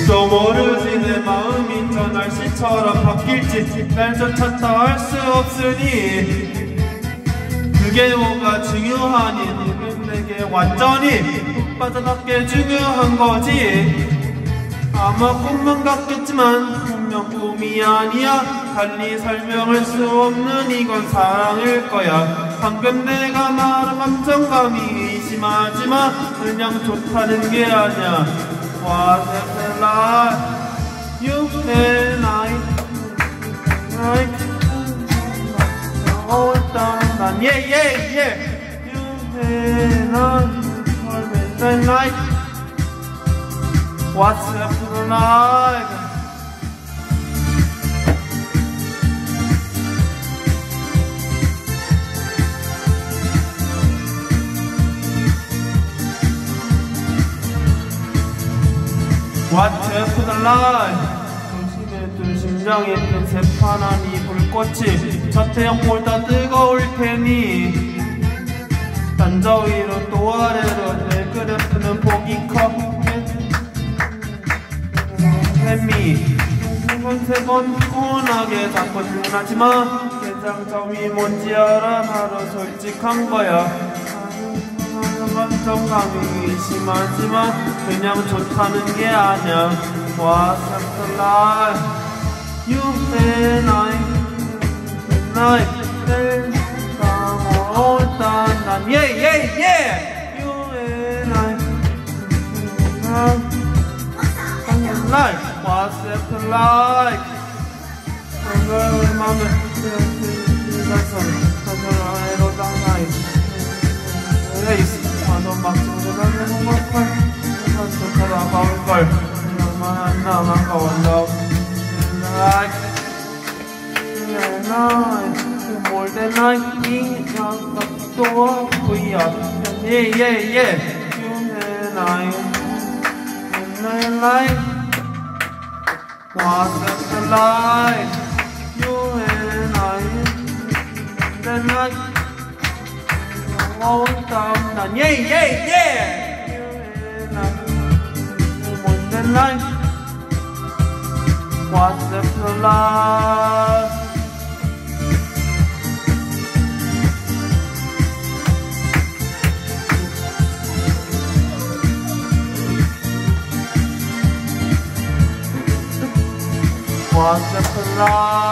또 모르지 내 마음이 저 날씨처럼 바뀔지 날조차도 알 수 없으니 그게 뭐가 중요하니 지금 내게 완전히 푹 빠져닿게 중요한 거지. 아마 꿈만 같겠지만 분명 꿈이 아니야. 달리 설명할 수 없는 이건 사랑일 거야. 방금 내가 말한 감정감이 의심하지마. 그냥 좋다는 게 아니야. What if the life you and I all done yeah yeah yeah you and I always the night. What's up to the night? What's up to the light? 중심에 둔 심장에 뜬 새파란 이 불꽃이 저 태양보다 뜨거울 테니 단저 위로 또 아래로 내 그래프는 폭이 커 햄이 세 번 피곤하게 자꾸 질문하지마. 개장점이 뭔지 알아. 바로 솔직한 거야. 감정감이 의심하지만 그냥 좋다는 게 아냐. What's up the life you and I all done yeah yeah yeah you and I life. What's up the life 내 맘에 사랑으로 당나이 너 막 죽어가는 걸걸 좋다고 아까울걸 너만 나만 가원다고 More than I think 또 보이야 yeah yeah yeah you and I life. What's up the life you and I the night all down yeah yeah yeah you and I more than life. What's up the life? What's up the life?